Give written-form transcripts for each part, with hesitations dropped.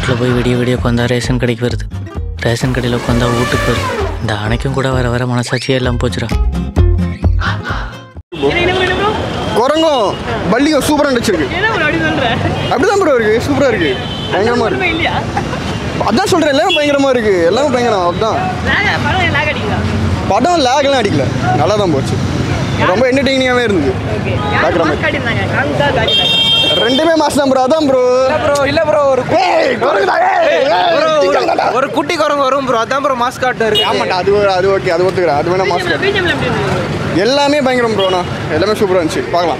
காட்டில் போய் விடிய உட்காந்தா ரேஷன் கடைக்கு வருது, ரேஷன் கடையில் உட்காந்தா வீட்டுக்கு வருது. இந்த அணைக்கும் கூட வர மனசாட்சியே எல்லாம் போச்சுடா. குரங்கும் பள்ளியும் சூப்பராக நடிச்சிருக்கு. அப்படிதான் ப்ரோ இருக்கு, சூப்பராக இருக்கு, பயங்கரமாக இருக்கு. அதான் சொல்கிறேன், எல்லாமே பயங்கரமாக இருக்கு, எல்லாமே பயங்கரம். அதுதான் படம் லேக்லாம் அடிக்கல, நல்லா தான் போச்சு, ரொம்ப என்டர்டெய்னிங்காகவே இருந்தது. ரெண்டுமே மாஸ் தான் ப்ரோ. அதான் ப்ரோ இல்லை ப்ரோ ஒரு குட்டி குரங்கு வரும் ப்ரோ, அதான் ப்ரோ மாஸ் காட்டு இருக்கு. ஆமாட்டா, அது ஓகே, அது ஒத்துக்கிறேன், அது வேணா மாஸ் காட்டு. எல்லாமே பயங்கரம் ப்ரோண்ணா, எல்லாமே சூப்பராக இருந்துச்சு, பார்க்கலாம்.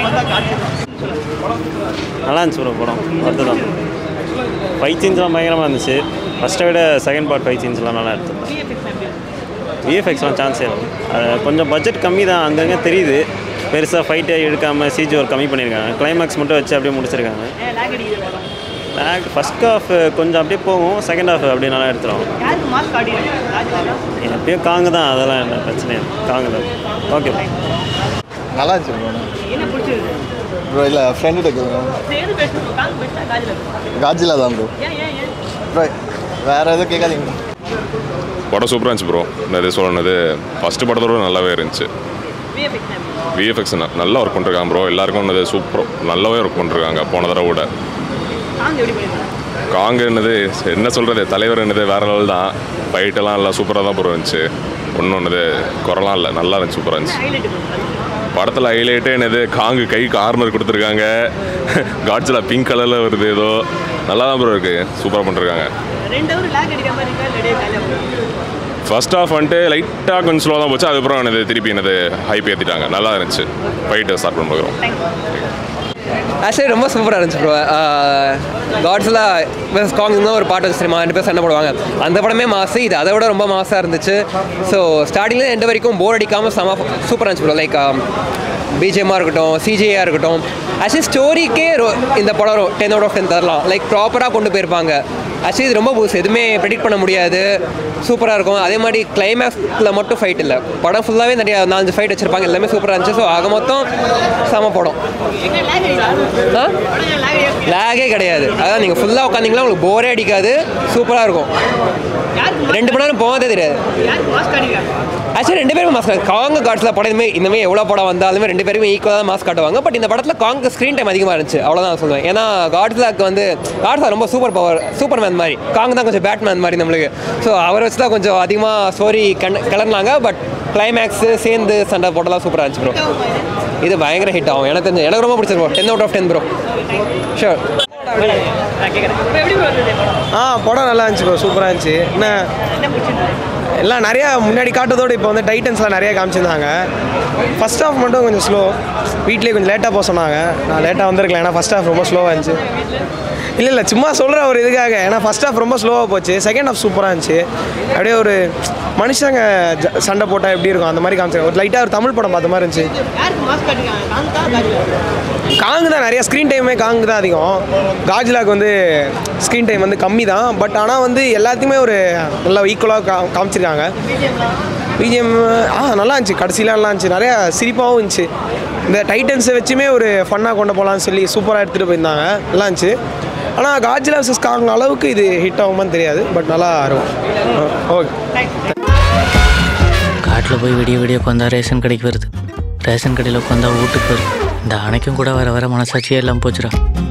நல்லா இருந்துச்சு ப்ரோ படம். அதுதான் ஃபைட் சீன்ஸ்லாம் பயங்கரமாக இருந்துச்சு. ஃபஸ்ட்டை விட செகண்ட் பார்ட் ஃபைட் சீன்ஸ்லாம் நல்லா எடுத்துருந்தேன். விஎஃப்எக்ஸ்லாம் சான்ஸே இல்லை. கொஞ்சம் பட்ஜெட் கம்மி தான், அங்கங்கே தெரியுது. பெருசாக ஃபைட்டே எடுக்காமல் சிஜி ஒர்க் கம்மி பண்ணியிருக்காங்க. கிளைமேக்ஸ் மட்டும் வச்சு அப்படியே முடிச்சிருக்காங்க. ஃபஸ்ட் ஹாஃப் கொஞ்சம் அப்படியே போகும், செகண்ட் ஹாஃப் அப்படியே நல்லா எடுத்துரும். எப்பயும் காங்கு தான், அதெல்லாம் என்ன பிரச்சனை இல்லை, காங்கு தான். ஓகே நல்லா இருந்துச்சு ப்ரோ. இல்லை ஃப்ரெண்டு காஜிலா தான் ப்ரோ. வேறு எதுவும் கேட்காதீங்க. படம் சூப்பராக இருந்துச்சு ப்ரோ. நிறைய சொல்லணுது ஃபஸ்ட்டு படத்தோட நல்லாவே இருந்துச்சு. விஎஃப்எக்ஸ் நல்லா ஒர்க் பண்ணிருக்காங்க ப்ரோ. எல்லாருக்கும் ஒன்று சூப்பர் நல்லாவே ஒர்க் பண்ணிருக்காங்க போன தடவை விட. காங்கு என்னது என்ன சொல்கிறது, தலைவர் என்னது வேறு லெவல் தான். ஃபைட்டெல்லாம் நல்லா சூப்பராக தான் ப்ரோ இருந்துச்சு. ஒன்று குறலாம் இல்லை, நல்லா இருந்துச்சு, சூப்பராக இருந்துச்சு. படத்தில் ஹைலைட்டே என்னது, காங்கு கை கார்னர் கொடுத்துருக்காங்க. காட்ஸிலா பிங்க் கலரில் வருது, ஏதோ நல்லா தான் ப்ரோ இருக்குது, சூப்பராக பண்ணிருக்காங்க. ஃபர்ஸ்ட் ஹாஃப் வந்துட்டு லைட்டாக கொஞ்சம் ஸ்லோவாக தான் போச்சு. அதுக்கப்புறம் என்னது திருப்பி என்னது ஹைப் ஏற்றிட்டாங்க, நல்லா இருந்துச்சு. ஃபைட்டு ஸ்டார்ட் பண்ண போகிறோம். ஆக்சுவலி ரொம்ப சூப்பராக இருந்துச்சு ப்ரோ. காட்ஸிலா காங்கு ஒரு பாட்டு வச்சு தெரியுமா, 2 பேர் சண்டை போடுவாங்க. அந்த படமே மாசு, இது அதை விட ரொம்ப மாசாக இருந்துச்சு. ஸோ ஸ்டார்டிங்கில் எந்த வரைக்கும் போர் அடிக்காமல் சூப்பராக இருந்துச்சு ப்ரோ. லைக் பிஜிஎம்மாக இருக்கட்டும், சிஜியாக இருக்கட்டும். ஆக்சுவலி ஸ்டோரிக்கே இந்த படம் 10 out of 10 தரலாம். லைக் ப்ராப்பராக கொண்டு போயிருப்பாங்க. ஆக்சுவலி இது ரொம்ப புதுசு, எதுவுமே ப்ரெடிக்ட் பண்ண முடியாது, சூப்பராக இருக்கும். அதே மாதிரி கிளைமேக்ஸில் மட்டும் ஃபைட் இல்லை, படம் ஃபுல்லாகவே நிறைய 4-5 ஃபைட் வச்சுருப்பாங்க, எல்லாமே சூப்பராக இருந்துச்சு. ஸோ ஆக மொத்தம் செம படம். லேகே கிடையாது. அதான் நீங்கள் ஃபுல்லாக உட்காந்திங்களா உங்களுக்கு போரே அடிக்காது, சூப்பராக இருக்கும். 2 மணி நேரம் போகாதே தெரியாது. ஆக்சுவலி 2 பேருமே மாஸ்க் காங்கு காட்ஸில் படம் இந்தமாதிரி எவ்வளோ படம் வந்தாலுமே 2 பேருமே ஈக்குவலாக தான் மாஸ்க் காட்டுவாங்க. பட் இந்த படத்தில் காங்கு ஸ்க்ரீன் டைம் அதிகமாக இருந்துச்சு, அவ்வளோதான் சொல்லுவேன். ஏன்னா காட்ஸிலாக்கு காட்ஸிலா ரொம்ப சூப்பர்மேன் மாதிரி, காங்கு தான் கொஞ்சம் பேட்மேன் மாதிரி நம்மளுக்கு. ஸோ அவரை வச்சு தான் கொஞ்சம் அதிகமாக ஸ்டோரி கிளர்னாங்க. பட் கிளைமேக்ஸு சேர்ந்து சண்டை போட்டெல்லாம் சூப்பராக இருந்துச்சு ப்ரோ. இது பயங்கர ஹிட் ஆகும், எனக்கு தெரிஞ்சு. எனக்கு ரொம்ப பிடிச்சிருக்கோம். 10 out of 10 ப்ரோ. ஷூர். படம் நல்லா இருந்துச்சு ப்ரோ, சூப்பராக இருந்துச்சு. என்ன எல்லாம் நிறையா முன்னாடி காட்டுறதோடு இப்போ வந்து டைட்டன்ஸ்லாம் நிறையா காமிச்சிருந்தாங்க. ஃபஸ்ட் ஹாஃப் மட்டும் கொஞ்சம் ஸ்லோ, வீட்லேயே கொஞ்சம் லேட்டாக போக சொன்னாங்க. நான் லேட்டாக வந்திருக்கலாம், ஏன்னா ஃபஸ்ட் ஹாஃப் ரொம்ப ஸ்லோவாக இருந்துச்சு. இல்லை சும்மா சொல்கிற ஒரு இதுக்காக, ஏன்னா ஃபஸ்ட் ஹாஃப் ரொம்ப ஸ்லோவாக போச்சு, செகண்ட் ஹாஃப் சூப்பராக இருந்துச்சு. அப்படியே ஒரு மனுஷங்க சண்டை போட்டால் எப்படி இருக்கும் அந்த மாதிரி காமிச்சாங்க. ஒரு லைட்டாக ஒரு தமிழ் படம் பார்த்த மாதிரி இருந்துச்சு. காங்கு தான் நிறையா ஸ்க்ரீன் டைமே, காங்கு தான் அதிகம். காட்ஜிலாக்கு வந்து ஸ்க்ரீன் டைம் வந்து கம்மி தான். பட் ஆனால் வந்து எல்லாத்தையுமே ஒரு நல்லா ஈக்குவலாக காமிச்சிருக்காங்க. பிஜிஎம் நல்லா இருந்துச்சு, கடைசிலாம் நல்லா இருந்துச்சு, நிறையா சிரிப்பாகவும் இருந்துச்சு. இந்த டைட்டன்ஸை வச்சுமே ஒரு ஃபன்னாக கொண்டு போகலான்னு சொல்லி சூப்பராக எடுத்துகிட்டு போயிருந்தாங்க, நல்லா இருந்துச்சு. ஆனால் காட்ஜிலா vs காங் அளவுக்கு இது ஹிட் ஆகுமான்னு தெரியாது, பட் நல்லா இருக்கும். ஓகே. காட்டில் போய் விடிய உட்காந்தா ரேஷன் கடைக்கு வருது, ரேஷன் கடையில் உட்காந்தா வீட்டுக்கு வருது. இந்த அணைக்கும் கூட வர மனசாட்சியே எல்லாம் போச்சுடா.